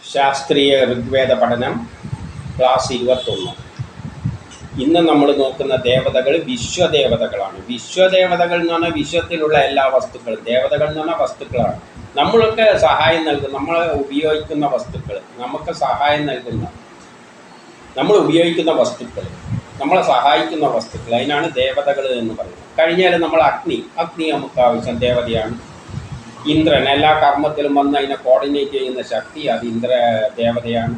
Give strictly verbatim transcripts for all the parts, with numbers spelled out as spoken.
ശാസ്ത്രീയ ഋഗ്വേദ പഠനം ക്ലാസ് ഇരുപത്തൊന്ന്. ഇന്ന് നമ്മൾ നോക്കുന്ന ദേവതകൾ വിശ്വദേവതകളാണ്. വിശ്വദേവതകൾ എന്ന് പറഞ്ഞാൽ വിശ്വത്തിലുള്ള എല്ലാ വസ്തുക്കളും, ദേവതകൾ എന്ന് പറഞ്ഞാൽ വസ്തുക്കളാണ്. നമ്മളൊക്കെ സഹായം നൽകുന്ന, നമ്മൾ ഉപയോഗിക്കുന്ന വസ്തുക്കൾ, നമുക്ക് സഹായം നൽകുന്ന, നമ്മൾ ഉപയോഗിക്കുന്ന വസ്തുക്കൾ, നമ്മളെ സഹായിക്കുന്ന വസ്തുക്കൾ, അതിനാണ് ദേവതകൾ എന്ന് പറയുന്നത്. കഴിഞ്ഞാൽ നമ്മൾ അഗ്നി, അഗ്നി നമുക്ക് ആവശ്യം, ദേവതയാണ്. ഇന്ദ്രൻ എല്ലാ കർമ്മത്തിലും വന്ന് അതിനെ കോർഡിനേറ്റ് ചെയ്യുന്ന ശക്തി, അത് ഇന്ദ്ര ദേവതയാണ്.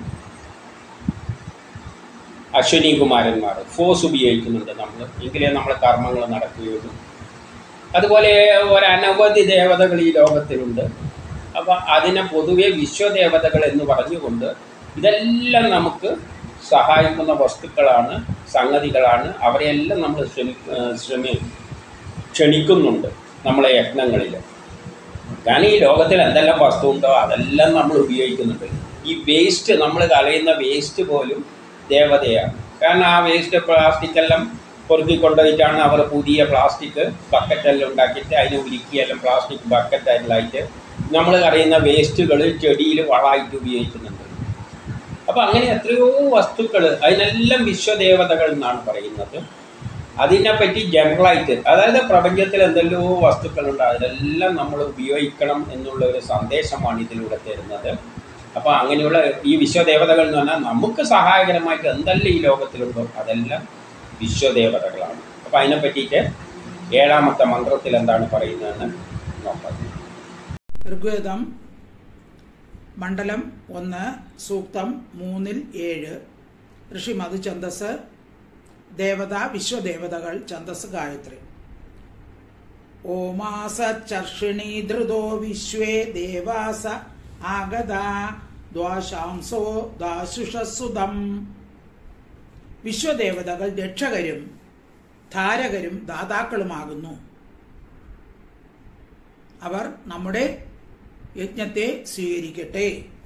അശ്വിനി കുമാരന്മാർ ഫോഴ്സ് ഉപയോഗിക്കുന്നുണ്ട് നമ്മൾ, എങ്കിലേ നമ്മൾ കർമ്മങ്ങൾ നടക്കുകയുള്ളൂ. അതുപോലെ ഒരനവധി ദേവതകൾ ഈ ലോകത്തിലുണ്ട്. അപ്പം അതിനെ പൊതുവെ വിശ്വദേവതകൾ എന്ന് പറഞ്ഞുകൊണ്ട് ഇതെല്ലാം നമുക്ക് സഹായിക്കുന്ന വസ്തുക്കളാണ്, സംഗതികളാണ്. അവരെല്ലാം നമ്മൾ ശ്രമി ശ്രമി ക്ഷണിക്കുന്നുണ്ട് നമ്മളെ യജ്ഞങ്ങളിൽ. കാരണം ഈ ലോകത്തിൽ എന്തെല്ലാം വസ്തു ഉണ്ടോ അതെല്ലാം നമ്മൾ ഉപയോഗിക്കുന്നുണ്ട്. ഈ വേസ്റ്റ്, നമ്മൾ കളയുന്ന വേസ്റ്റ് പോലും ദേവതയാണ്. കാരണം ആ വേസ്റ്റ് പ്ലാസ്റ്റിക്കെല്ലാം പൊറുക്കി കൊണ്ടുപോയിട്ടാണ് അവർ പുതിയ പ്ലാസ്റ്റിക് ബക്കറ്റെല്ലാം ഉണ്ടാക്കിയിട്ട് അതിനെ ഉരുക്കിയെല്ലാം പ്ലാസ്റ്റിക് ബക്കറ്റെല്ലായിട്ട് നമ്മൾ കളയുന്ന വേസ്റ്റുകൾ ചെടിയിൽ വളമായിട്ട് ഉപയോഗിക്കുന്നുണ്ട്. അപ്പോൾ അങ്ങനെ എത്രയോ വസ്തുക്കൾ, അതിനെല്ലാം വിശ്വദേവതകൾ എന്നാണ് പറയുന്നത്. അതിനെപ്പറ്റി ജനറലായിട്ട്, അതായത് പ്രപഞ്ചത്തിൽ എന്തെല്ലോ വസ്തുക്കളുണ്ട്, അതിലെല്ലാം നമ്മൾ ഉപയോഗിക്കണം എന്നുള്ള ഒരു സന്ദേശമാണ് ഇതിലൂടെ തരുന്നത്. അപ്പോൾ അങ്ങനെയുള്ള ഈ വിശ്വദേവതകൾ എന്ന് പറഞ്ഞാൽ നമുക്ക് സഹായകരമായിട്ട് എന്തെല്ലാം ഈ ലോകത്തിലുണ്ടോ അതെല്ലാം വിശ്വദേവതകളാണ്. അപ്പോൾ അതിനെ പറ്റിയിട്ട് ഏഴാമത്തെ മന്ത്രത്തിൽ എന്താണ് പറയുന്നതെന്ന് നോക്കാം. ഋഗ്വേദം മണ്ഡലം ഒന്ന് സൂക്തം മൂന്നിൽ ഏഴ്. ഋഷി മധു ഛന്ദസ് ദേവത വിശ്വദേവതകൾ ഛന്ദസ് ഗായത്രി. ഓമാസ ചർഷിണി ധൃതോ വിശ്വേ ദേവാസ ആഗത ദ്വാശാംസോ ദാശുഷസുതം. വിശ്വദേവതകൾ രക്ഷകരും ധാരകരും ദാതാക്കളുമാകുന്നു. അവർ നമ്മുടെ യജ്ഞത്തെ സ്വീകരിക്കട്ടെ.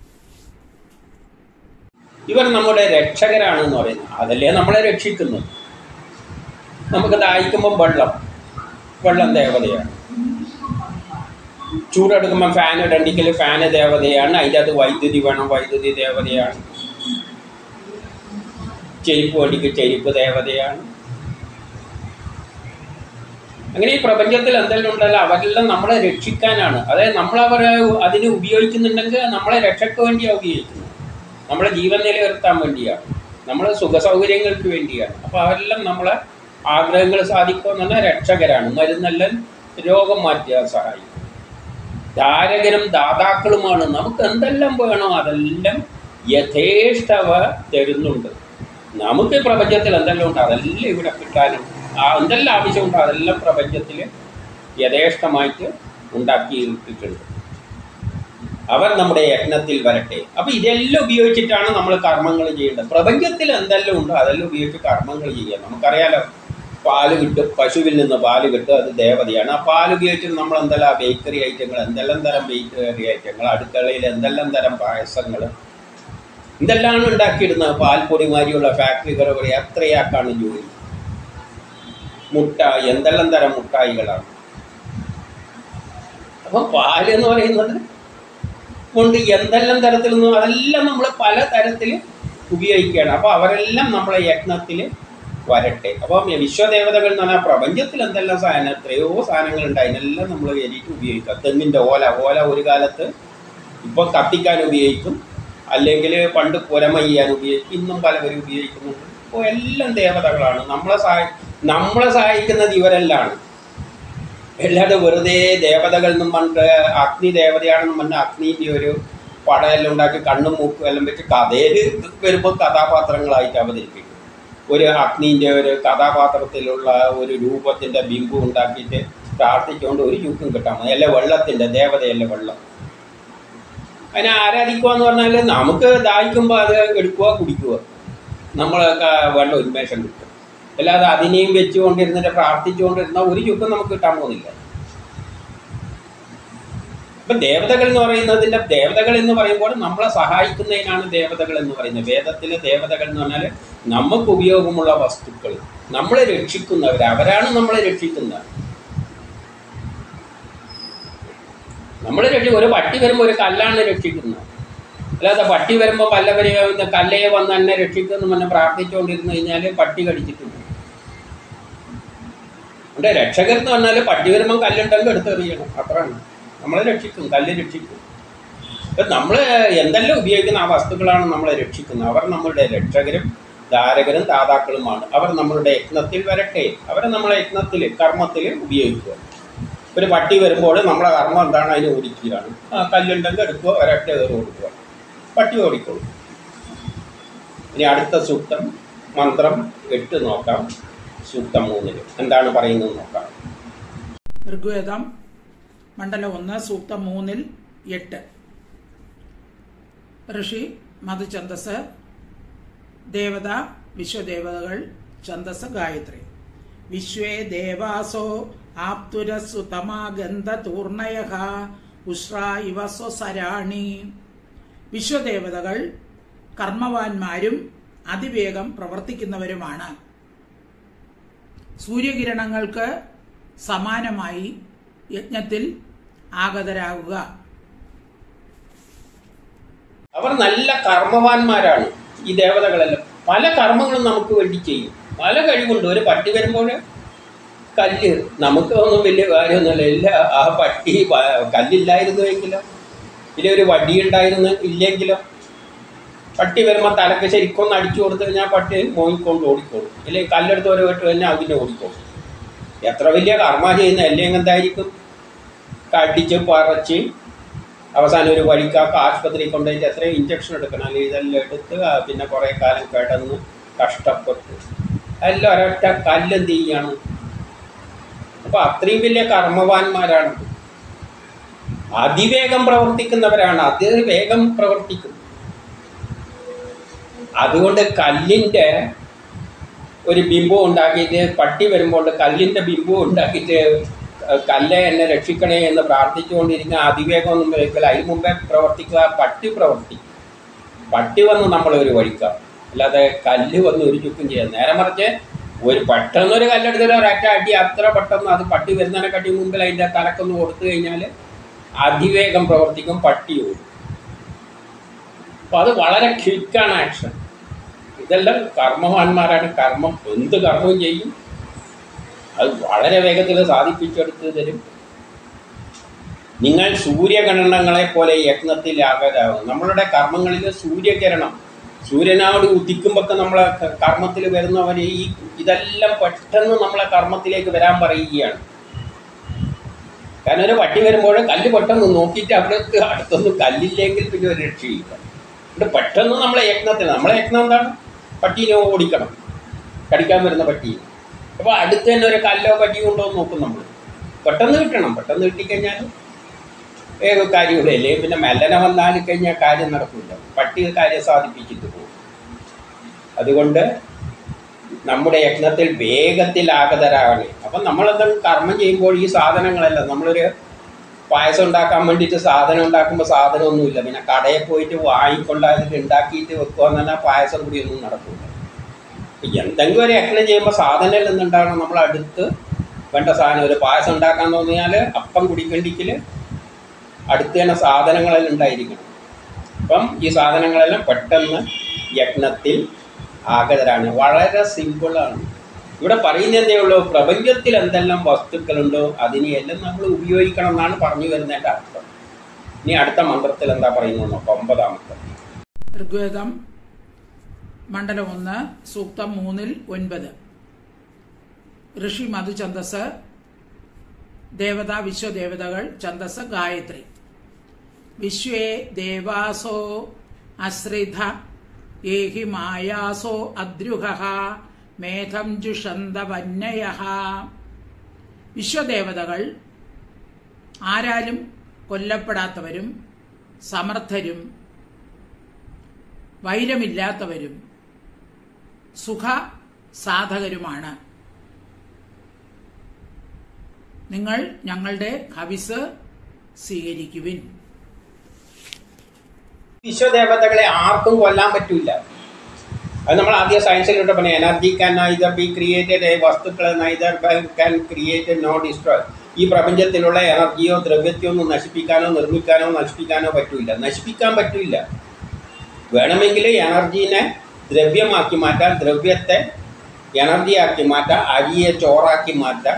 ഇവർ നമ്മുടെ രക്ഷകരാണെന്ന് പറയുന്നത്, അതല്ലേ നമ്മളെ രക്ഷിക്കുന്നത്. നമുക്ക് ദാഹിക്കുമ്പം വെള്ളം, വെള്ളം ദേവതയാണ്. ചൂടെടുക്കുമ്പോൾ ഫാൻ ഇടണ്ടെങ്കിൽ ഫാന് ദേവതയാണ്. അതിൻ്റെ അത് വൈദ്യുതി വേണം, വൈദ്യുതി ദേവതയാണ്. ചെരുപ്പ് വേണ്ടിക്ക് ചെരുപ്പ് ദേവതയാണ്. അങ്ങനെ ഈ പ്രപഞ്ചത്തിൽ എന്തെല്ലാം ഉണ്ടല്ലോ അവരെല്ലാം നമ്മളെ രക്ഷിക്കാനാണ്. അതായത് നമ്മളവരെ അതിന് ഉപയോഗിക്കുന്നുണ്ടെങ്കിൽ നമ്മളെ രക്ഷയ്ക്ക് വേണ്ടിയാണ് ഉപയോഗിക്കുന്നത്, നമ്മളെ ജീവൻ നിലനിർത്താൻ വേണ്ടിയാണ്, നമ്മളെ സുഖ സൗകര്യങ്ങൾക്ക് വേണ്ടിയാണ്. അപ്പോൾ അവരെല്ലാം നമ്മളെ ആഗ്രഹങ്ങൾ സാധിക്കുമെന്ന് പറഞ്ഞാൽ രക്ഷകരാണ്. മരുന്നെല്ലാം രോഗം മാറ്റാൻ സഹായിക്കും. ധാരകരും ദാതാക്കളുമാണ്. നമുക്ക് എന്തെല്ലാം വേണോ അതെല്ലാം യഥേഷ്ടവ തരുന്നുണ്ട്. നമുക്ക് പ്രപഞ്ചത്തിൽ എന്തെല്ലാം ഉണ്ട് അതെല്ലാം ഇവിടെ കിട്ടാനും, എന്തെല്ലാം ആവശ്യമുണ്ടോ അതെല്ലാം പ്രപഞ്ചത്തിൽ യഥേഷ്ടമായിട്ട് ഉണ്ടാക്കി ഇട്ടിട്ടുണ്ട്. അവർ നമ്മുടെ യജ്ഞത്തിൽ വരട്ടെ. അപ്പോൾ ഇതെല്ലാം ഉപയോഗിച്ചിട്ടാണ് നമ്മൾ കർമ്മങ്ങൾ ചെയ്യേണ്ടത്. പ്രപഞ്ചത്തിൽ എന്തെല്ലാം ഉണ്ടോ അതെല്ലാം ഉപയോഗിച്ച് കർമ്മങ്ങൾ ചെയ്യുക. നമുക്കറിയാലോ, പാല് കിട്ടും, പശുവിൽ നിന്ന് പാല് കിട്ടും, അത് ദേവതയാണ്. ആ പാല് ഉപയോഗിച്ചിട്ട് നമ്മൾ എന്തെല്ലാം ബേക്കറി ഐറ്റങ്ങൾ, എന്തെല്ലാം തരം ബേക്കറി ഐറ്റങ്ങൾ, അടുക്കളയിൽ എന്തെല്ലാം തരം പായസങ്ങൾ, ഇതെല്ലാം ഉണ്ടാക്കിയിടുന്നത്. പാൽപ്പൊടി മാതിരിയുള്ള ഫാക്ടറികൾ വരെ എത്രയാക്കാണ് ജോലി. മുട്ടായി, എന്തെല്ലാം തരം മുട്ടായികളാണ്. അപ്പം പാല് എന്ന് പറയുന്നത് കൊണ്ട് എന്തെല്ലാം തരത്തിൽ നിന്നും അതെല്ലാം നമ്മൾ പല തരത്തിൽ ഉപയോഗിക്കുകയാണ്. അപ്പോൾ അവരെല്ലാം നമ്മളെ യജ്ഞത്തിൽ വരട്ടെ. അപ്പം വിശ്വദേവതകൾ എന്ന് പറഞ്ഞാൽ പ്രപഞ്ചത്തിൽ എന്തെല്ലാം സാധനം, എത്രയോ സാധനങ്ങളുണ്ട്, അതിനെല്ലാം നമ്മൾ കയറിയിട്ട് ഉപയോഗിക്കുക. തെങ്ങിൻ്റെ ഓല, ഓല ഒരു കാലത്ത് ഇപ്പോൾ കത്തിക്കാൻ ഉപയോഗിക്കും, അല്ലെങ്കിൽ പണ്ട് പുരമ ചെയ്യാൻ ഉപയോഗിക്കും, ഇന്നും പലവരും ഉപയോഗിക്കുന്നുണ്ട്. അപ്പോൾ എല്ലാം ദേവതകളാണ്. നമ്മളെ സഹായി നമ്മളെ സഹായിക്കുന്നത് ഇവരെല്ലാണ്. അല്ലാതെ വെറുതെ ദേവതകൾ എന്നും പറഞ്ഞിട്ട് അഗ്നി ദേവതയാണെന്നും പറഞ്ഞാൽ അഗ്നീൻ്റെ ഒരു പടമെല്ലാം ഉണ്ടാക്കി കണ്ണും മൂക്കും എല്ലാം വെച്ച് കഥയിൽ വരുമ്പോൾ കഥാപാത്രങ്ങളായിട്ട് അവതരിപ്പിക്കും. ഒരു അഗ്നീൻ്റെ ഒരു കഥാപാത്രത്തിലുള്ള ഒരു രൂപത്തിൻ്റെ ബിംബം ഉണ്ടാക്കിയിട്ട് പ്രാർത്ഥിച്ചുകൊണ്ട് ഒരു ചുക്കും കിട്ടാൻ മതി. അല്ല വെള്ളത്തിൻ്റെ ദേവതയല്ല വെള്ളം. അതിനെ ആരാധിക്കുക എന്ന് പറഞ്ഞാൽ നമുക്ക് ദാഹിക്കുമ്പോൾ അത് എടുക്കുക, കുടിക്കുക, നമ്മളൊക്കെ വേണ്ട ഉന്മേഷം കിട്ടും. അല്ലാതെ അതിനെയും വെച്ചുകൊണ്ടിരുന്നിട്ട് പ്രാർത്ഥിച്ചുകൊണ്ടിരുന്ന ഒരു ചുക്കും നമുക്ക് കിട്ടാൻ പോകുന്നില്ല. ഇപ്പം ദേവതകൾ എന്ന് പറയുന്നതിൻ്റെ, ദേവതകൾ എന്ന് പറയുമ്പോൾ നമ്മളെ സഹായിക്കുന്നതിനാണ് ദേവതകൾ എന്ന് പറയുന്നത്. വേദത്തിലെ ദേവതകൾ എന്ന് പറഞ്ഞാൽ നമുക്ക് ഉപയോഗമുള്ള വസ്തുക്കൾ, നമ്മളെ രക്ഷിക്കുന്നവർ, അവരാണ് നമ്മളെ രക്ഷിക്കുന്നത്. നമ്മൾ രക്ഷ ഒരു പട്ടി വരുമ്പോൾ ഒരു കല്ലാണ് രക്ഷിക്കുന്നത്, അല്ലാതെ പട്ടി വരുമ്പോൾ വല്ലവരെയും കല്ലയെ വന്ന് എന്നെ രക്ഷിക്കുമെന്ന് പറഞ്ഞ് പ്രാർത്ഥിച്ചുകൊണ്ടിരുന്നു കഴിഞ്ഞാൽ പട്ടി കടിച്ചിട്ടുണ്ട്. ഇവിടെ രക്ഷകർ എന്ന് പറഞ്ഞാൽ പട്ടി വരുമ്പം കല്ലുണ്ടെങ്കിൽ എടുത്തെറിയണം, അത്രയാണ്. നമ്മളെ രക്ഷിക്കും, കല്ല് രക്ഷിക്കും. ഇപ്പം നമ്മൾ എന്തെല്ലാം ഉപയോഗിക്കുന്ന ആ വസ്തുക്കളാണ് നമ്മളെ രക്ഷിക്കുന്നത്. അവർ നമ്മളുടെ രക്ഷകരും ധാരകരും ദാതാക്കളുമാണ്. അവർ നമ്മളുടെ യജ്ഞത്തിൽ വരട്ടെ, അവരെ നമ്മളെ യജ്ഞത്തിൽ കർമ്മത്തിൽ ഉപയോഗിക്കുക. ഒരു പട്ടി വരുമ്പോൾ നമ്മളെ കർമ്മം എന്താണ്? അതിന് ഓടിക്കുകയാണ്. ആ കല്ലുണ്ടെങ്കിൽ എടുക്കുക, ഒരൊറ്റ കയറി കൊടുക്കുക, പട്ടി ഓടിക്കോളും. ഇനി അടുത്ത സൂക്തം മന്ത്രം എട്ട് നോക്കാം. സൂക്തം മൂന്നിൽ എന്താണ് പറയുന്നത് നോക്കാം. ഋഗ്വേദം മണ്ഡലം ഒന്ന് സൂക്തം മൂന്നിൽ എട്ട്. ഋഷി മധുഛന്ദസ്, ദേവത വിശ്വദേവതകൾ, ഛന്ദസ് ഗായത്രി. വിശ്വേ ദേവാസോ ആപ്തുരസുതമാഗന്ധതൂർണയഃ ഉഷ്രാ ഇവ സ്വസരാണി. വിശ്വദേവതകൾ കർമ്മവാന്മാരും അതിവേഗം പ്രവർത്തിക്കുന്നവരുമാണ്. സൂര്യകിരണങ്ങൾക്ക് സമാനമായി യജ്ഞത്തിൽ ആഗതരാകുക. അവർ നല്ല കർമ്മവാന്മാരാണ്. ഈ ദേവതകളെല്ലാം പല കർമ്മങ്ങളും നമുക്ക് വേണ്ടി ചെയ്യും. പല കഴിവുണ്ട്. ഒരു പട്ടി വരുമ്പോൾ കല്ല് നമുക്ക് ഒന്നും വലിയ കാര്യമൊന്നുമില്ല. ഇല്ല, ആ പട്ടി കല്ലില്ലായിരുന്നുവെങ്കിലോ ഇല്ല ഒരു വടി ഉണ്ടായിരുന്നു ഇല്ലെങ്കിലോ പട്ടി വരുമ്പോൾ തലക്ക് ശരിക്കൊന്ന് അടിച്ചു കൊടുത്തു കഴിഞ്ഞാൽ പട്ടി മോങ്ങിക്കൊണ്ട് ഓടിക്കോളും. ഇല്ലെങ്കിൽ കല്ലെടുത്ത് ഒരു വിട്ട് കഴിഞ്ഞാൽ അതിനെ ഓടിക്കോളും. എത്ര വലിയ കർമ്മ ചെയ്യുന്ന അല്ലെങ്കിൽ എന്തായിരിക്കും? കടിച്ച് പറിച്ച് അവസാനം ഒരു വഴിക്കാക്ക് ആശുപത്രി കൊണ്ടുപോയിട്ട് എത്രയും ഇഞ്ചക്ഷൻ എടുക്കണം. അല്ലെങ്കിൽ ഇതെല്ലാം എടുത്ത് പിന്നെ കുറേ കാലം കിടന്ന് കഷ്ടപ്പെട്ട് എല്ലാം ഒരൊറ്റ കല്ലെന്ത് ചെയ്യാണ്. അപ്പോൾ അത്രയും വലിയ കർമ്മവാന്മാരാണ്. അതിവേഗം പ്രവർത്തിക്കുന്നവരാണ്. അതിവേഗം പ്രവർത്തിക്കും. അതുകൊണ്ട് കല്ലിൻ്റെ ഒരു ബിംബം ഉണ്ടാക്കിയിട്ട് പട്ടി വരുമ്പോൾ കല്ലിൻ്റെ ബിംബം ഉണ്ടാക്കിയിട്ട് കല്ലെ എന്നെ രക്ഷിക്കണേ എന്ന് പ്രാർത്ഥിച്ചുകൊണ്ടിരിക്കുക. അതിവേഗം ഒന്നും വരില്ല. അതിന് മുമ്പേ പ്രവർത്തിക്കുക പട്ടി പ്രവർത്തിക്കും. പട്ടി വന്ന് നമ്മളൊരു വഴിക്കാം, അല്ലാതെ കല്ല് വന്ന് ഒരു ചുക്കും ചെയ്യാം. നേരെ മറിച്ച് ഒരു പെട്ടെന്നൊരു കല്ലെടുത്തിട്ട് ഒരൊറ്റ അടി അത്ര പെട്ടെന്ന് അത് പട്ടി വരുന്നതിനെക്കാട്ടി മുമ്പിൽ അതിൻ്റെ തലക്കൊന്ന് കൊടുത്തു കഴിഞ്ഞാൽ അതിവേഗം പ്രവർത്തിക്കും, പട്ടി ഓടും. അപ്പോൾ അത് വളരെ ക്വിക്കാണ് ആക്ഷൻ. ഇതെല്ലാം കർമ്മവാന്മാരാണ്. കർമ്മം എന്ത് കർമ്മവും ചെയ്യും. അത് വളരെ വേഗത്തിൽ സാധിപ്പിച്ചെടുത്ത് തരും. നിങ്ങൾ സൂര്യകിരണങ്ങളെ പോലെ യജ്ഞത്തിൽ ആകരാകും. നമ്മളുടെ കർമ്മങ്ങളിൽ സൂര്യകിരണം സൂര്യനോട് ഉദിക്കുമ്പോൾ നമ്മളെ കർമ്മത്തിൽ വരുന്നവർ ഈ ഇതെല്ലാം പെട്ടെന്ന് നമ്മളെ കർമ്മത്തിലേക്ക് വരാൻ പറയുകയാണ്. കാരണം ഒരു പട്ടി വരുമ്പോൾ കല്ല് പെട്ടെന്ന് നോക്കിയിട്ട് അവിടെ അടുത്തൊന്നും കല്ലില്ലെങ്കിൽ പിന്നെ ഒരു രക്ഷയില്ല. ഇവിടെ പെട്ടെന്ന് നമ്മളെ യജ്ഞത്തിൽ നമ്മളെ യജ്ഞം എന്താണ്? പട്ടീനെ ഓടിക്കണം, കടിക്കാൻ വരുന്ന പട്ടിയെ. അപ്പോൾ അടുത്ത് തന്നെ ഒരു കല്ലോ പട്ടിയോ ഉണ്ടോ എന്ന് നോക്കും നമ്മൾ. പെട്ടെന്ന് കിട്ടണം. പെട്ടെന്ന് കിട്ടിക്കഴിഞ്ഞാൽ വേഗ കാര്യമില്ല. അല്ലെങ്കിൽ പിന്നെ മെല്ലനെ വന്നാൽ കഴിഞ്ഞാൽ കാര്യം നടക്കില്ല. പട്ടി കാര്യം സാധിപ്പിച്ചിട്ട് പോകും. അതുകൊണ്ട് നമ്മുടെ യജ്ഞത്തിൽ വേഗത്തിൽ ആഗതരാകണേ. അപ്പം നമ്മളെന്താണ് കർമ്മം ചെയ്യുമ്പോൾ ഈ സാധനങ്ങളെല്ലാം നമ്മളൊരു പായസം ഉണ്ടാക്കാൻ വേണ്ടിയിട്ട് സാധനം ഉണ്ടാക്കുമ്പോൾ സാധനമൊന്നുമില്ല. പിന്നെ കടയിൽ പോയിട്ട് വാങ്ങിക്കൊണ്ടായിട്ട് ഉണ്ടാക്കിയിട്ട് വെക്കുക എന്ന് പറഞ്ഞാൽ പായസം കൂടിയൊന്നും നടക്കില്ല. എന്തെങ്കിലും ഒരു യജ്ഞം ചെയ്യുമ്പോൾ സാധനം നിന്നുണ്ടാകണം. നമ്മൾ അടുത്ത് വേണ്ട സാധനം ഒരു പായസം ഉണ്ടാക്കാൻ തോന്നിയാൽ അപ്പം കുടിക്കണ്ടിക്കൽ അടുത്ത് തന്നെ സാധനങ്ങളെല്ലാം ഉണ്ടായിരിക്കണം. അപ്പം ഈ സാധനങ്ങളെല്ലാം പെട്ടെന്ന് യജ്ഞത്തിൽ ആഗതരാണ്. വളരെ സിമ്പിളാണ്. ഇവിടെ പറയുന്നതേ ഉള്ളൂ, പ്രപഞ്ചത്തിൽ എന്തെല്ലാം വസ്തുക്കളുണ്ടോ അതിനെയെല്ലാം നമ്മൾ ഉപയോഗിക്കണം എന്നാണ് പറഞ്ഞു വരുന്നതിൻ്റെ അർത്ഥം. ഇനി അടുത്ത മന്ത്രത്തിൽ എന്താ പറയുന്നത് നോക്കാം. ഒമ്പതാമത്തെ ഋഗ്വേദം മണ്ഡലം ഒന്ന് സൂക്തം മൂന്നിൽ ഒൻപത്. ഋഷി മധുഛന്ദസ്, ദേവത വിശ്വദേവതകൾ, ഛന്ദസ് ഗായത്രി. വിശ്വേ ദേവാസോ അശ്രിധ ഏഹി മായാസോ അദ്രുഹ മേധം ജുഷന്തവന്യയഃ. വിശ്വദേവതകൾ ആരാലും കൊല്ലപ്പെടാത്തവരും സമർത്ഥരും വൈരമില്ലാത്തവരും സുഖ സാധകരുമാണ്. നിങ്ങൾ ഞങ്ങളുടെ ഹവിസ് സ്വീകരിക്കുവിൻ. വിശ്വദേവതകളെ ആർക്കും കൊല്ലാൻ പറ്റില്ല. അത് നമ്മൾ ആദ്യം സയൻസിലൂടെ പറഞ്ഞ energy can neither be created, വസ്തുക്കൾ neither can create no destroy. ഈ പ്രപഞ്ചത്തിലുള്ള എനർജിയോ ദ്രവ്യത്തെയോ ഒന്നും നശിപ്പിക്കാനോ നിർമ്മിക്കാനോ നശിപ്പിക്കാനോ പറ്റില്ല. നശിപ്പിക്കാൻ പറ്റില്ല. വേണമെങ്കിൽ എനർജീനെ ദ്രവ്യമാക്കി മാറ്റാം, ദ്രവ്യത്തെ എനർജിയാക്കി മാറ്റാം, അരിയെ ചോറാക്കി മാറ്റാം,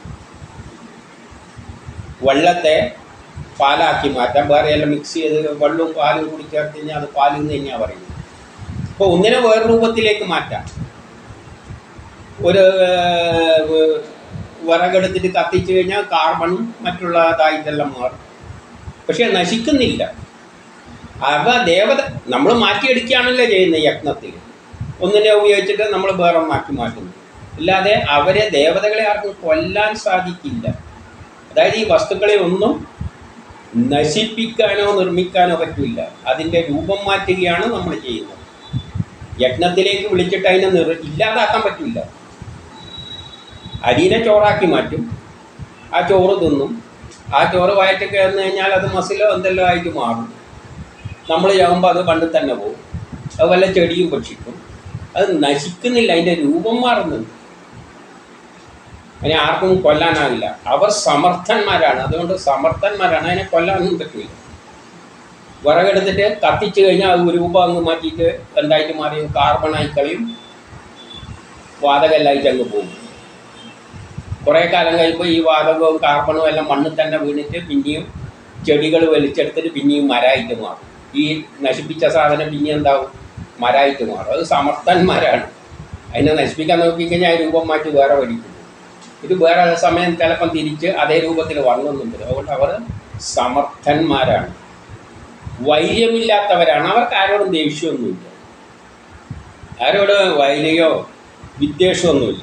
വെള്ളത്തെ പാലാക്കി മാറ്റാം, വേറെ എല്ലാം മിക്സ് ചെയ്ത് വെള്ളവും പാലും കൂടി ചേർത്ത് കഴിഞ്ഞാൽ അത് പാലിൽ നിന്ന് തന്നെയാണ് പറയുന്നത്. അപ്പോൾ ഒന്നിനെ വേറെ രൂപത്തിലേക്ക് മാറ്റാം. ഒരു വിറകെടുത്തിട്ട് കത്തിച്ചു കഴിഞ്ഞാൽ കാർബണും മറ്റുള്ളതായിട്ടെല്ലാം മാറും. പക്ഷെ നശിക്കുന്നില്ല. അവ ദേവത നമ്മൾ മാറ്റിയെടുക്കുകയാണല്ലോ ചെയ്യുന്നത് യജ്ഞത്തിൽ. ഒന്നിനെ ഉപയോഗിച്ചിട്ട് നമ്മൾ വേറെ മാറ്റി മാറ്റുന്നു. അല്ലാതെ അവരെ ദേവതകളെ ആർക്കും കൊല്ലാൻ സാധിക്കില്ല. അതായത് ഈ വസ്തുക്കളെ ഒന്നും നശിപ്പിക്കാനോ നിർമ്മിക്കാനോ പറ്റില്ല. അതിൻ്റെ രൂപം മാറ്റുകയാണ് നമ്മൾ ചെയ്യുന്നത്. യജ്ഞത്തിലേക്ക് വിളിച്ചിട്ട് അതിനെ നിർ ഇല്ലാതാക്കാൻ പറ്റില്ല. അരിനെ ചോറാക്കി മാറ്റും, ആ ചോറ് തിന്നും. ആ ചോറ് വയറ്റിൽ കയറുന്നു കഴിഞ്ഞാൽ അത് മസിലോ എന്തെല്ലോ ആയിട്ട് മാറും. നമ്മൾ ചാകുമ്പോൾ അത് കണ്ടിൽ തന്നെ പോകും. അത് വല്ല ചെടിയും ഭക്ഷിക്കും. അത് നശിക്കുന്നില്ല, അതിൻ്റെ രൂപം മാറുന്നുണ്ട്. അതിനെ ആർക്കും കൊല്ലാനാവില്ല. അവർ സമർത്ഥന്മാരാണ്. അതുകൊണ്ട് സമർത്ഥന്മാരാണ്, അതിനെ കൊല്ലാനൊന്നും പറ്റില്ല. വിറകെടുത്തിട്ട് കത്തിച്ചു കഴിഞ്ഞാൽ അത് രൂപം അങ്ങ് മാറ്റിയിട്ട് എന്തായിട്ട് മാറിയും കാർബണായി കളയും, വാതകമെല്ലായിട്ട് അങ്ങ് പോകും. കുറേ കാലം കഴിയുമ്പോൾ ഈ വാതകവും കാർബണും എല്ലാം മണ്ണിൽ തന്നെ വീണിട്ട് പിന്നെയും ചെടികൾ വലിച്ചെടുത്തിട്ട് പിന്നെയും മരമായിട്ട് മാറും. ഈ നശിപ്പിച്ച സാധനം പിന്നെ എന്താവും? മരമായിട്ട് മാറും. അത് സമർത്ഥന്മാരാണ്. അതിനെ നശിപ്പിക്കാൻ നോക്കിക്കഴിഞ്ഞാൽ ആ രൂപം മാറ്റി വേറെ പഠിക്കും. ഇത് വേറെ സമയം ചിലപ്പം തിരിച്ച് അതേ രൂപത്തിൽ വന്നൊന്നുണ്ട്. അതുകൊണ്ട് അവർ സമർത്ഥന്മാരാണ്, വൈര്യമില്ലാത്തവരാണ്. അവർക്ക് ആരോടും ദേഷ്യമൊന്നുമില്ല, ആരോട് വൈര്യോ വിദ്വേഷമൊന്നുമില്ല.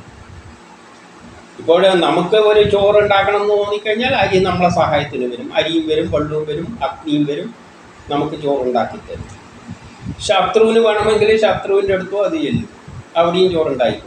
ഇപ്പോൾ നമുക്ക് ഒരു ചോറുണ്ടാക്കണം എന്ന് തോന്നിക്കഴിഞ്ഞാൽ അരി നമ്മളെ സഹായത്തിന് വരും. അരിയും വരും, വെള്ളവും വരും, അഗ്നിയും വരും, നമുക്ക് ചോറുണ്ടാക്കി തരും. ശത്രുവിന് വേണമെങ്കിൽ ശത്രുവിൻ്റെ അടുത്തും അത് ചെല്ലും, അവിടെയും ചോറുണ്ടായിക്കൊടുക്കും.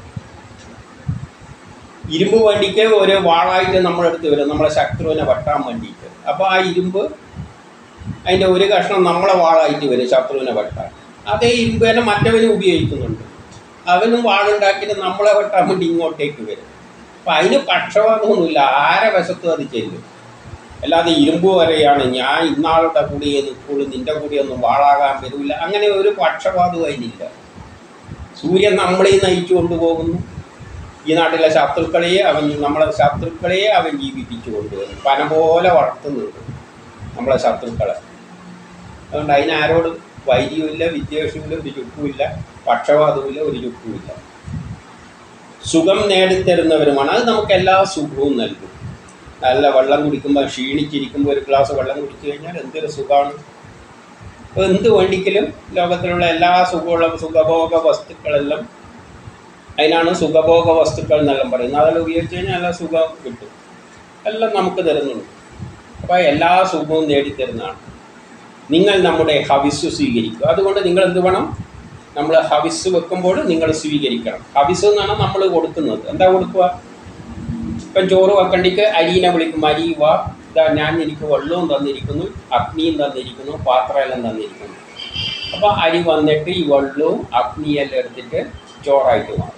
ഇരുമ്പ് വേണ്ടിക്ക് ഒരു വാളായിട്ട് നമ്മളെടുത്ത് വരും, നമ്മളെ ശത്രുവിനെ വെട്ടാൻ വേണ്ടിയിട്ട്. അപ്പോൾ ആ ഇരുമ്പ് അതിൻ്റെ ഒരു കഷ്ണം നമ്മളെ വാളായിട്ട് വരും ശത്രുവിനെ വെട്ടാൻ. അതേ ഇരുമ്പ് തന്നെ മറ്റവനും ഉപയോഗിക്കുന്നുണ്ട്. അവനും വാളുണ്ടാക്കിയിട്ട് നമ്മളെ വെട്ടാൻ വേണ്ടി ഇങ്ങോട്ടേക്ക് വരും. അപ്പം അതിന് പക്ഷപാതമൊന്നുമില്ല, ആരെ വശത്തും അത് ചെല്ലും. അല്ലാതെ ഇരുമ്പ് വരെയാണ് ഞാൻ ഇന്നാളുടെ കൂടിയേ നിൽക്കുള്ളൂ, നിൻ്റെ കൂടിയൊന്നും വാളാകാൻ വരില്ല, അങ്ങനെ ഒരു പക്ഷപാതവും അതിനില്ല. സൂര്യൻ നമ്മളെയും നയിച്ചു കൊണ്ടുപോകുന്നു. ഈ നാട്ടിലെ ശത്രുക്കളെയെ അവൻ നമ്മളെ ശത്രുക്കളെയെ അവൻ ജീവിപ്പിച്ചു കൊണ്ടുവരും. പന പോലെ വളർത്തുന്നുണ്ട് നമ്മളെ ശത്രുക്കളെ. അതുകൊണ്ട് അതിനാരോടും വൈര്യവുമില്ല, വിദ്വേഷവുമില്ല, ഒരു ചുക്കുമില്ല, പക്ഷപാതവുമില്ല, ഒരു ചുക്കുമില്ല. സുഖം നേടിത്തരുന്നവരുമാണ്. അത് നമുക്ക് എല്ലാ സുഖവും നൽകും. നല്ല വെള്ളം കുടിക്കുമ്പോൾ, ക്ഷീണിച്ചിരിക്കുമ്പോൾ ഒരു ഗ്ലാസ് വെള്ളം കുടിച്ചു കഴിഞ്ഞാൽ എന്തൊരു സുഖമാണ്. എന്ത് വേണ്ടിക്കലും ലോകത്തിലുള്ള എല്ലാ സുഖമുള്ള സുഖഭോഗ വസ്തുക്കളെല്ലാം, അതിനാണ് സുഖഭോഗ വസ്തുക്കൾ എന്നെല്ലാം പറയുന്നത്. അതെല്ലാം ഉപയോഗിച്ച് കഴിഞ്ഞാൽ എല്ലാ സുഖം കിട്ടും, എല്ലാം നമുക്ക് തരുന്നുണ്ട്. അപ്പോൾ എല്ലാ സുഖവും നേടിത്തരുന്നതാണ്. നിങ്ങൾ നമ്മുടെ ഹവിസ് സ്വീകരിക്കുക. അതുകൊണ്ട് നിങ്ങൾ എന്ത് വേണം? നമ്മൾ ഹവിസ് വെക്കുമ്പോൾ നിങ്ങൾ സ്വീകരിക്കണം. ഹവിസ് എന്നാണ് നമ്മൾ കൊടുക്കുന്നത്. എന്താ കൊടുക്കുക? ഇപ്പം ചോറ് വെക്കണ്ടിക്ക് അരീനെ വിളിക്കും, അരി വാ, ഇതാ ഞാൻ എനിക്ക് വെള്ളവും തന്നിരിക്കുന്നു, അഗ്നിയും തന്നിരിക്കുന്നു, പാത്രമെല്ലാം തന്നിരിക്കുന്നു. അപ്പോൾ അരി വന്നിട്ട് ഈ വെള്ളവും അഗ്നിയെല്ലാം എടുത്തിട്ട് ചോറായിട്ട് മാറും.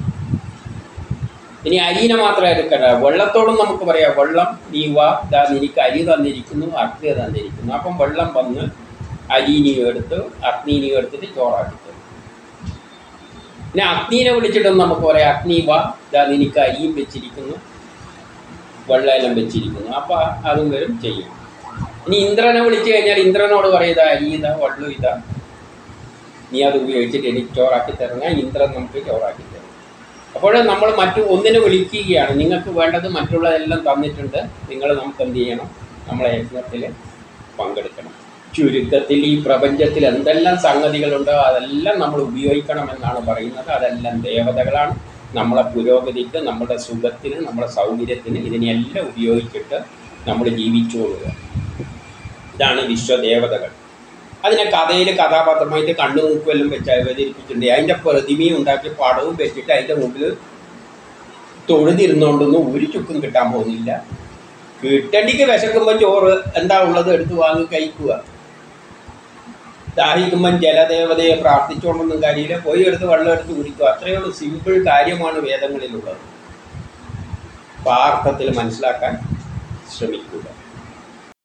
ഇനി അരീനെ മാത്രം എടുക്കണ്ട, വെള്ളത്തോടും നമുക്ക് പറയാം, വെള്ളം നീ വാ, ഇതാ എനിക്ക് അരി തന്നിരിക്കുന്നു, അഗ്നി തന്നിരിക്കുന്നു. അപ്പം വെള്ളം വന്ന് അരീനിയും എടുത്ത് അഗ്നീനിയും എടുത്തിട്ട് ചോറാക്കി തരും. പിന്നെ അഗ്നീനെ വിളിച്ചിട്ടും നമുക്ക് പറയാം, അഗ്നി വാ, ഇതാ എനിക്ക് അരിയും വെച്ചിരിക്കുന്നു, വെള്ളമെല്ലാം വെച്ചിരിക്കുന്നു. അപ്പോൾ അതും വരും ചെയ്യും. ഇനി ഇന്ദ്രനെ വിളിച്ചു കഴിഞ്ഞാൽ ഇന്ദ്രനോട് പറയുക, അരി ഇതാ, വെള്ളം ഇതാ, നീ അത് ഉപയോഗിച്ചിട്ട് എനിക്ക് ചോറാക്കി തരണം. ഇന്ദ്രൻ നമുക്ക് ചോറാക്കി തരും. അപ്പോൾ നമ്മൾ മറ്റു ഒന്നിനെ വിളിക്കുകയാണ്, നിങ്ങൾക്ക് വേണ്ടത് മറ്റുള്ളതെല്ലാം തന്നിട്ടുണ്ട്, നിങ്ങൾ നമുക്ക് എന്ത് ചെയ്യണം? നമ്മളെ യജ്ഞത്തിൽ പങ്കെടുക്കണം. ചുരുക്കത്തിൽ ഈ പ്രപഞ്ചത്തിൽ എന്തെല്ലാം സംഗതികളുണ്ടോ അതെല്ലാം നമ്മൾ ഉപയോഗിക്കണമെന്നാണ് പറയുന്നത്. അതെല്ലാം ദേവതകളാണ്. നമ്മളെ പുരോഗതിക്ക്, നമ്മുടെ സുഖത്തിന്, നമ്മുടെ സൗകര്യത്തിന് ഇതിനെല്ലാം ഉപയോഗിച്ചിട്ട് നമ്മൾ ജീവിച്ചുകൊള്ളുക. ഇതാണ് വിശ്വദേവതകൾ. അതിനെ കഥയിൽ കഥാപാത്രമായിട്ട് കണ്ണു മൂക്കുമെല്ലാം വെച്ച് അവതരിപ്പിച്ചിട്ടുണ്ട്. അതിൻ്റെ പ്രതിമയും ഉണ്ടാക്കി പടവും വെച്ചിട്ട് അതിൻ്റെ മുമ്പിൽ തൊഴുതിരുന്നുകൊണ്ടൊന്നും ഒരു ചുക്കും കിട്ടാൻ പോകുന്നില്ല. കിട്ടണ്ടിക്ക് വിശക്കുമ്പോൾ ചോറ് എന്താ ഉള്ളത് എടുത്ത് വാങ്ങി കഴിക്കുക. ദാഹിക്കുമ്പം ജലദേവതയെ പ്രാർത്ഥിച്ചുകൊണ്ടൊന്നും കാര്യമില്ല, പോയി എടുത്ത് വെള്ളം എടുത്ത് കുടിക്കുക. അത്രയുള്ള സിമ്പിൾ കാര്യമാണ് വേദങ്ങളിലുള്ളത്. പാർത്ഥത്തിൽ മനസ്സിലാക്കാൻ ശ്രമിക്കുക.